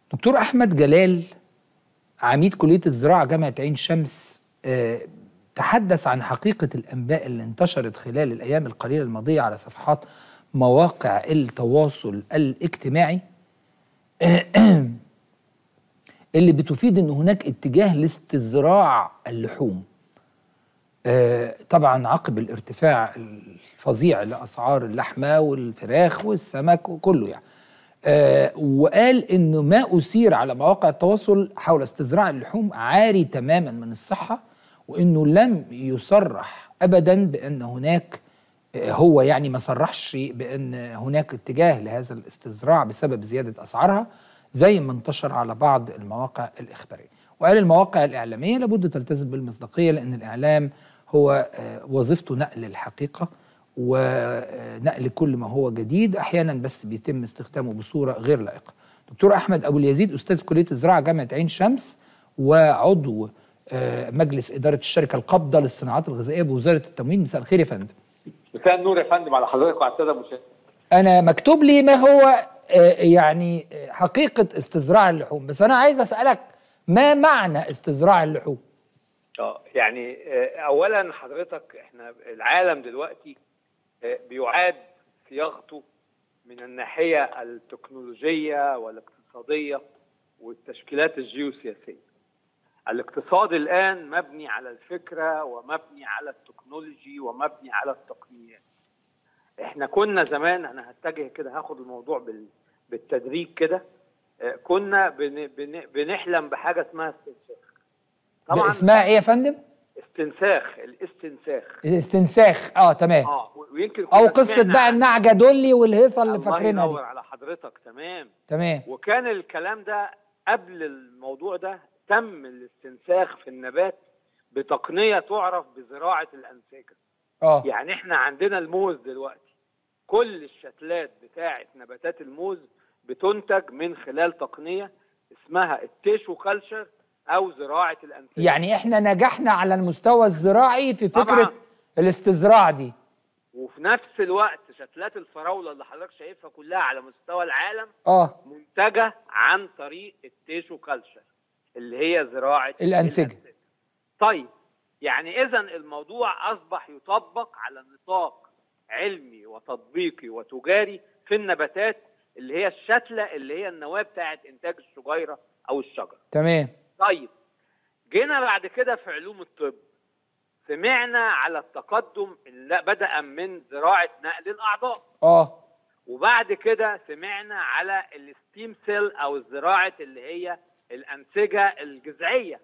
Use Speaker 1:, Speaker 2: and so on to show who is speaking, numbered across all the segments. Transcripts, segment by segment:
Speaker 1: دكتور أحمد جلال عميد كلية الزراعة جامعة عين شمس تحدث عن حقيقة الأنباء اللي انتشرت خلال الأيام القليلة الماضية على صفحات مواقع التواصل الاجتماعي اللي بتفيد أن هناك اتجاه لاستزراع اللحوم طبعا عقب الارتفاع الفظيع لأسعار اللحمة والفراخ والسمك وكله يعني وقال انه ما اثير على مواقع التواصل حول استزراع اللحوم عاري تماما من الصحه، وانه لم يصرح ابدا بان هناك هو يعني ما صرحش بان هناك اتجاه لهذا الاستزراع بسبب زياده اسعارها زي ما انتشر على بعض المواقع الاخباريه. وقال المواقع الاعلاميه لابد تلتزم بالمصداقيه لان الاعلام هو وظيفته نقل الحقيقه ونقل كل ما هو جديد، احيانا بس بيتم استخدامه بصوره غير لائقه. دكتور احمد ابو اليزيد استاذ كليه الزراعه جامعه عين شمس وعضو مجلس اداره الشركه القابضه للصناعات الغذائيه بوزاره التموين، مساء الخير يا فندم.
Speaker 2: مساء النور يا فندم على حضرتك وعلى الساده المشاهدين.
Speaker 1: انا مكتوب لي ما هو يعني حقيقه استزراع اللحوم، بس انا عايز اسالك ما معنى استزراع اللحوم؟
Speaker 2: يعني اولا حضرتك احنا العالم دلوقتي بيعاد صياغته من الناحيه التكنولوجيه والاقتصاديه والتشكيلات الجيوسياسيه. الاقتصاد الان مبني على الفكره ومبني على التكنولوجي ومبني على التقنيات. احنا كنا زمان، انا هتجه كده هاخد الموضوع بالتدريج كده، كنا بنحلم بحاجه اسمها استنساخ.
Speaker 1: طبعا اسمها ايه يا فندم؟ الاستنساخ تمام.
Speaker 2: ويمكن
Speaker 1: او قصه بقى النعجه دولي والهيصه اللي فاكرينها دي.
Speaker 2: الله ينور على حضرتك. تمام. وكان الكلام ده قبل الموضوع ده تم الاستنساخ في النبات بتقنيه تعرف بزراعه الانسجه. يعني احنا عندنا الموز دلوقتي، كل الشتلات بتاعه نباتات الموز بتنتج من خلال تقنيه اسمها التيشو كلتشر او زراعه الانسجه.
Speaker 1: يعني احنا نجحنا على المستوى الزراعي في فكره طبعا الاستزراع دي.
Speaker 2: وفي نفس الوقت شتلات الفراوله اللي حضرتك شايفها كلها على مستوى العالم منتجه عن طريق التيشو كلتشر اللي هي زراعه الانسجه. طيب يعني اذا الموضوع اصبح يطبق على نطاق علمي وتطبيقي وتجاري في النباتات اللي هي الشتله اللي هي النواه بتاعه انتاج الشجيره او الشجره.
Speaker 1: تمام.
Speaker 2: طيب جينا بعد كده في علوم الطب سمعنا على التقدم اللي بدأ من زراعه نقل الاعضاء. وبعد كده سمعنا على الستيم سيل او الزراعه اللي هي الانسجه الجذعيه.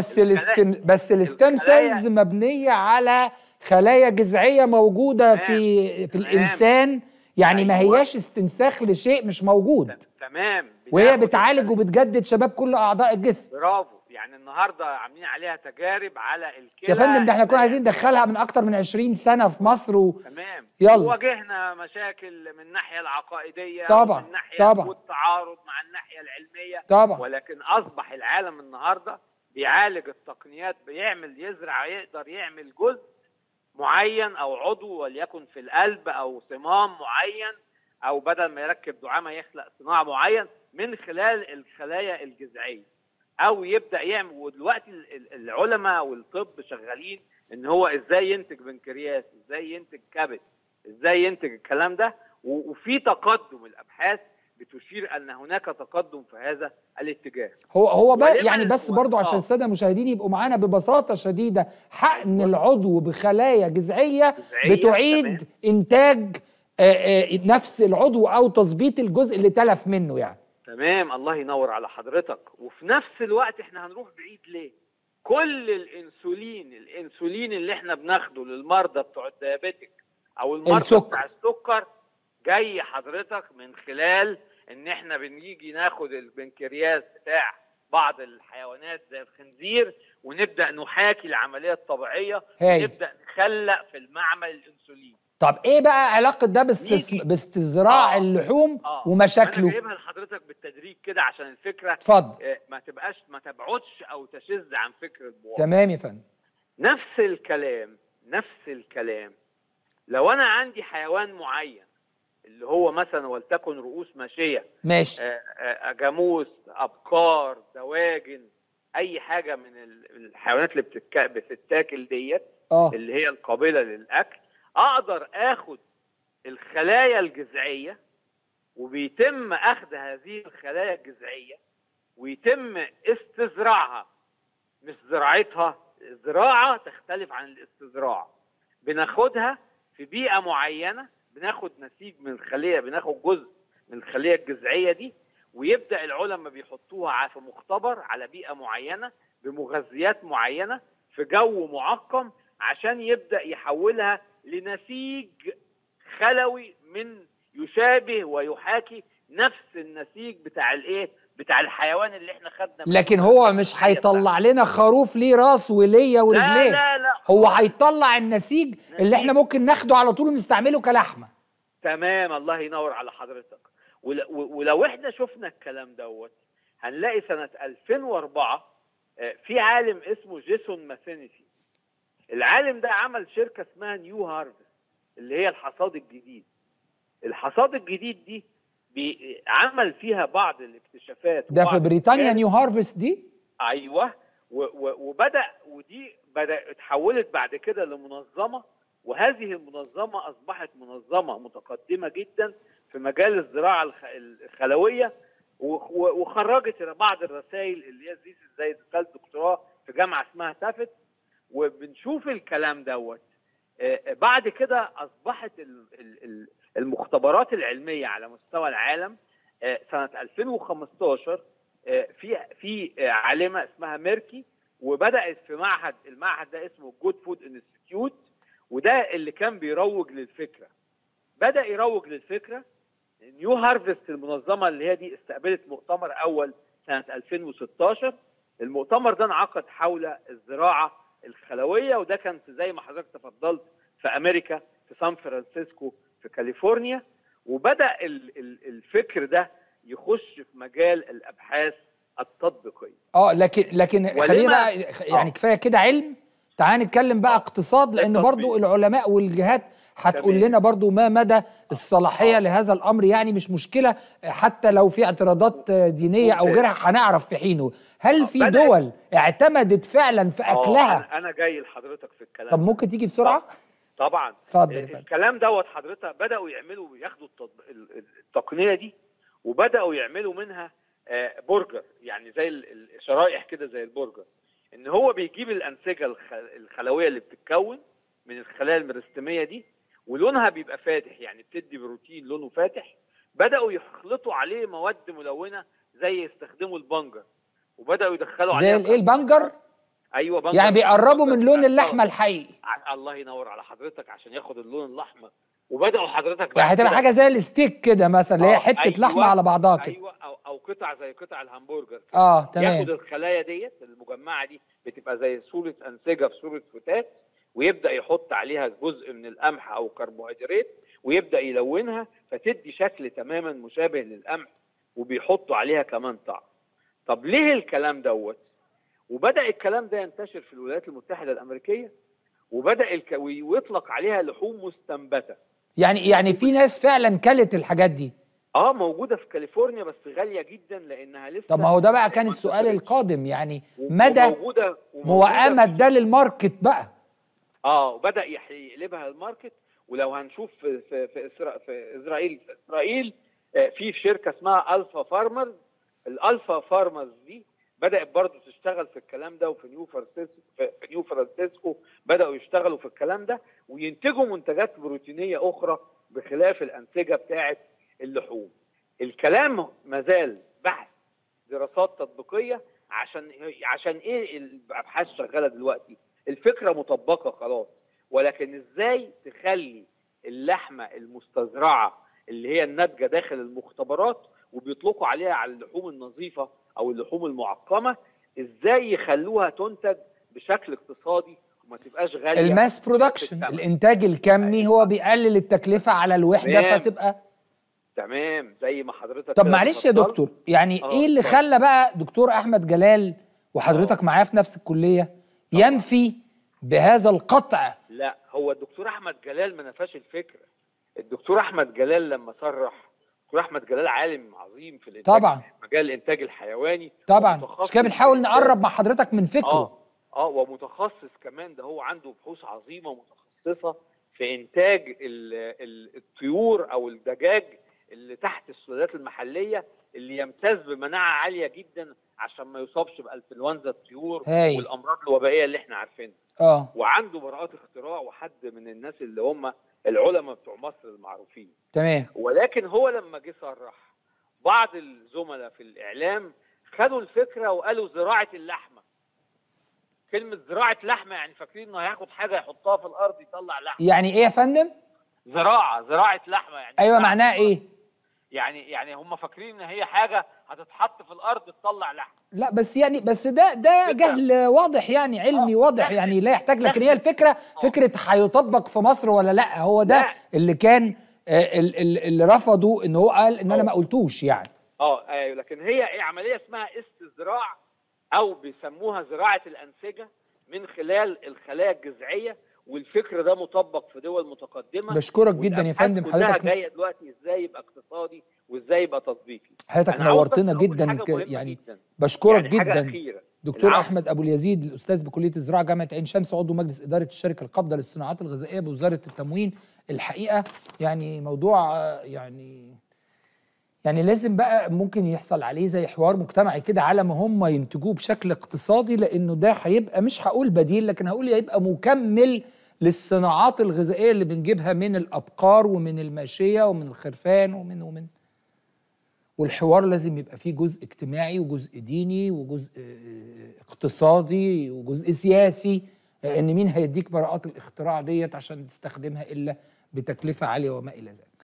Speaker 1: بس الستيم سيلز مبنيه على خلايا جذعيه موجوده في الانسان، يعني ما هياش استنساخ لشيء مش موجود.
Speaker 2: تمام.
Speaker 1: وهي بتعالج وبتجدد شباب كل اعضاء الجسم.
Speaker 2: برافو. يعني النهارده عاملين عليها تجارب على الكلى
Speaker 1: يا فندم، ده احنا كنا عايزين ندخلها من اكتر من 20 سنه في مصر
Speaker 2: تمام.
Speaker 1: يلا.
Speaker 2: واجهنا مشاكل من الناحيه العقائديه
Speaker 1: طبعا
Speaker 2: ومن ناحيه والتعارض مع الناحيه العلميه
Speaker 1: طبعا.
Speaker 2: ولكن اصبح العالم النهارده بيعالج التقنيات، يقدر يعمل جزء معين او عضو وليكن في القلب او صمام معين، او بدل ما يركب دعامه يخلق صناعه معين من خلال الخلايا الجذعيه، او يبدا يعمل. ودلوقتي العلماء والطب شغالين ان هو ازاي ينتج بنكرياس، ازاي ينتج كبد، ازاي ينتج الكلام ده. وفي تقدم، الابحاث بتشير ان هناك تقدم في هذا الاتجاه.
Speaker 1: هو بقى يعني بس برضو عشان الساده المشاهدين يبقوا معانا ببساطه شديده، حقن العضو بخلايا جذعيه بتعيد تمام. انتاج نفس العضو او تظبيط الجزء اللي تلف منه يعني.
Speaker 2: تمام. الله ينور على حضرتك. وفي نفس الوقت احنا هنروح بعيد ليه؟ كل الانسولين اللي احنا بناخده للمرضى بتوع الديابيتك او المرضى بتاع السكر جاي حضرتك من خلال ان احنا بنيجي ناخد البنكرياس بتاع بعض الحيوانات زي الخنزير ونبدا نحاكي العمليه الطبيعيه ونبدا نخلق في المعمل الانسولين.
Speaker 1: طب ايه بقى علاقه ده باستزراع اللحوم ومشاكله؟
Speaker 2: انا جايبها لحضرتك بالتدريج كده عشان الفكره
Speaker 1: اتفضل
Speaker 2: ما تبعدش او تشذ عن فكر المواطن.
Speaker 1: تمام يا فندم.
Speaker 2: نفس الكلام لو انا عندي حيوان معين اللي هو مثلا ولتكن رؤوس ماشيه،
Speaker 1: ماشي،
Speaker 2: جاموس، ابقار، دواجن، اي حاجه من الحيوانات اللي بتتاكل ديت اللي هي القابله للاكل، اقدر اخد الخلايا الجذعيه، وبيتم اخذ هذه الخلايا الجذعيه ويتم استزراعها، مش زراعتها، زراعه تختلف عن الاستزراع. بناخدها في بيئه معينه، بناخد نسيج من الخليه، بناخد جزء من الخليه الجذعيه دي، ويبدا العلماء بيحطوها في مختبر على بيئه معينه بمغذيات معينه في جو معقم، عشان يبدا يحولها لنسيج خلوي من يشابه ويحاكي نفس النسيج بتاع الايه، بتاع الحيوان اللي احنا خدنا.
Speaker 1: لكن هو مش هيطلع لنا خروف ليه راس وليه ورجليه.
Speaker 2: لا
Speaker 1: هو هيطلع النسيج اللي احنا ممكن ناخده على طول ونستعمله كلحمه.
Speaker 2: تمام، الله ينور على حضرتك. ولو احنا شفنا الكلام دوت هنلاقي سنه 2004 في عالم اسمه جيسون ماسينيسي. العالم ده عمل شركه اسمها نيو هارفست، اللي هي الحصاد الجديد. الحصاد الجديد دي عمل فيها بعض الاكتشافات.
Speaker 1: ده في بريطانيا نيو هارفست دي؟
Speaker 2: ايوه. ودي اتحولت بعد كده لمنظمه، وهذه المنظمه اصبحت منظمه متقدمه جدا في مجال الزراعه الخلويه، وخرجت بعض الرسائل اللي هي زي رساله دكتوراه في جامعه اسمها تافت. وبنشوف الكلام دوت. بعد كده اصبحت المختبرات العلميه على مستوى العالم سنه 2015 في عالمه اسمها ميركي، وبدات في المعهد ده اسمه جود فود انستيتيوت، وده اللي كان بيروج للفكره. بدا يروج للفكره. نيو هارفست المنظمه اللي هي دي استقبلت مؤتمر اول سنه 2016. المؤتمر ده انعقد حول الزراعه الخلويه، وده كان زي ما حضرتك تفضلت في امريكا، في سان فرانسيسكو في كاليفورنيا. وبدا الفكر ده يخش في مجال الابحاث التطبيقيه.
Speaker 1: لكن خلينا يعني كفايه كده علم، تعال نتكلم بقى اقتصاد، لان برضو العلماء والجهات هتقول لنا برضو ما مدى الصلاحيه لهذا الامر. يعني مش مشكله حتى لو في اعتراضات دينيه او غيرها هنعرف في حينه. هل في دول اعتمدت فعلا في اكلها؟
Speaker 2: انا جاي لحضرتك في الكلام.
Speaker 1: طب ممكن تيجي بسرعه؟
Speaker 2: طبعا.
Speaker 1: اتفضل.
Speaker 2: الكلام دوت حضرتك بداوا ياخدوا التقنيه دي، وبداوا يعملوا منها برجر، يعني زي الشرائح كده زي البرجر. ان هو بيجيب الانسجه الخلويه اللي بتتكون من الخلايا الميرستميه دي، ولونها بيبقى فاتح، يعني بتدي بروتين لونه فاتح. بداوا يخلطوا عليه مواد ملونه زي يستخدموا البنجر، وبداوا يدخلوا عليه
Speaker 1: زي البنجر.
Speaker 2: ايوه بنجر،
Speaker 1: يعني بيقربوا من لون اللحمه الحقيقي.
Speaker 2: الله ينور على حضرتك، عشان ياخد اللون الاحمر. وبداوا حضرتك
Speaker 1: يعني هتبقى حاجه زي الستيك كده مثلا، اللي هي حته لحمه على بعضها كده.
Speaker 2: ايوه، او قطع زي قطع الهمبرجر.
Speaker 1: تمام.
Speaker 2: ياخد الخلايا ديت المجمعه دي، بتبقى زي صوره انسجه في صوره فتات، ويبدا يحط عليها جزء من القمح او كربوهيدرات، ويبدا يلونها فتدي شكل تماما مشابه للقمح، وبيحطوا عليها كمان طعم. طب ليه الكلام دوت؟ وبدا الكلام ده ينتشر في الولايات المتحده الامريكيه، وبدا ويطلق عليها لحوم مستنبته.
Speaker 1: يعني في ناس فعلا كلت الحاجات دي؟
Speaker 2: موجوده في كاليفورنيا، بس غاليه جدا لانها لسه.
Speaker 1: طب ما هو ده بقى كان السؤال القادم، يعني مدى موائمه ده للماركت بقى.
Speaker 2: وبدا يقلبها الماركت. ولو هنشوف في اسرائيل في شركه اسمها الفا فارمرز. الالفا فارمرز دي بدات برضه تشتغل في الكلام ده، وفي نيو فرانسيسكو بداوا يشتغلوا في الكلام ده، وينتجوا منتجات بروتينيه اخرى بخلاف الانسجه بتاعه اللحوم. الكلام مازال بحث، دراسات تطبيقيه. عشان ايه الابحاث شغاله دلوقتي؟ الفكره مطبقه خلاص، ولكن ازاي تخلي اللحمه المستزرعه اللي هي الناتجه داخل المختبرات، وبيطلقوا عليها على اللحوم النظيفه او اللحوم المعقمه، ازاي يخلوها تنتج بشكل اقتصادي وما تبقاش غاليه.
Speaker 1: الماس برودكشن، الانتاج الكمي، هو بيقلل التكلفه على الوحده. فتبقى
Speaker 2: تمام زي ما حضرتك.
Speaker 1: طب معلش يا دكتور، يعني ايه اللي خلى بقى دكتور احمد جلال وحضرتك معاه في نفس الكليه ينفي بهذا القطع؟
Speaker 2: لا، هو الدكتور احمد جلال ما نفاش الفكره. الدكتور احمد جلال لما صرح، الدكتور احمد جلال عالم عظيم في الانتاج،
Speaker 1: طبعا
Speaker 2: مجال الانتاج الحيواني
Speaker 1: طبعا، مش كده بنحاول نقرب مع حضرتك من فكره.
Speaker 2: ومتخصص كمان، ده هو عنده بحوث عظيمه متخصصه في انتاج الطيور او الدجاج اللي تحت السلالات المحليه، اللي يمتاز بمناعه عاليه جدا عشان ما يصابش بانفلونزا الطيور والامراض الوبائيه اللي احنا عارفينها. وعنده براءات اختراع، وحد من الناس اللي هم العلماء بتوع مصر المعروفين.
Speaker 1: تمام.
Speaker 2: ولكن هو لما جه صرح، بعض الزملاء في الاعلام خدوا الفكره وقالوا زراعه اللحمه. كلمه زراعه لحمه يعني فاكرين انه هياخد حاجه يحطها في الارض يطلع لحمه.
Speaker 1: يعني ايه يا فندم؟
Speaker 2: زراعه لحمه يعني.
Speaker 1: ايوه، معناها ايه؟
Speaker 2: يعني هم فاكرين ان هي حاجه هتتحط في الارض تطلع لحمه.
Speaker 1: لا بس يعني ده جهل واضح، يعني علمي واضح، يعني لا يحتاج. لكن هي الفكره فكره هيطبق في مصر ولا لا، هو ده لا. اللي كان اللي رفضوا، ان هو قال ان انا ما قلتوش يعني.
Speaker 2: ايوه، لكن هي عمليه اسمها استزراع، او بيسموها زراعه الانسجه من خلال الخلايا الجذعيه، والفكر ده مطبق في دول متقدمه.
Speaker 1: بشكرك جدا يا فندم.
Speaker 2: حضرتك جايه دلوقتي ازاي يبقى اقتصادي وازاي يبقى تطبيقي.
Speaker 1: حضرتك نورتنا جدا يعني بشكرك جدا دكتور احمد ابو اليزيد، الاستاذ بكليه الزراعه جامعه عين شمس، عضو مجلس اداره الشركه القابضه للصناعات الغذائيه بوزاره التموين. الحقيقه يعني موضوع يعني لازم بقى ممكن يحصل عليه زي حوار مجتمعي كده على ما هم ينتجوه بشكل اقتصادي، لانه ده هيبقى مش هقول بديل، لكن هقول هيبقى مكمل للصناعات الغذائيه اللي بنجيبها من الابقار ومن الماشيه ومن الخرفان ومن والحوار لازم يبقى فيه جزء اجتماعي وجزء ديني وجزء اقتصادي وجزء سياسي. ان مين هيديك براءات الاختراع ديت عشان تستخدمها الا بتكلفه عاليه وما الى ذلك.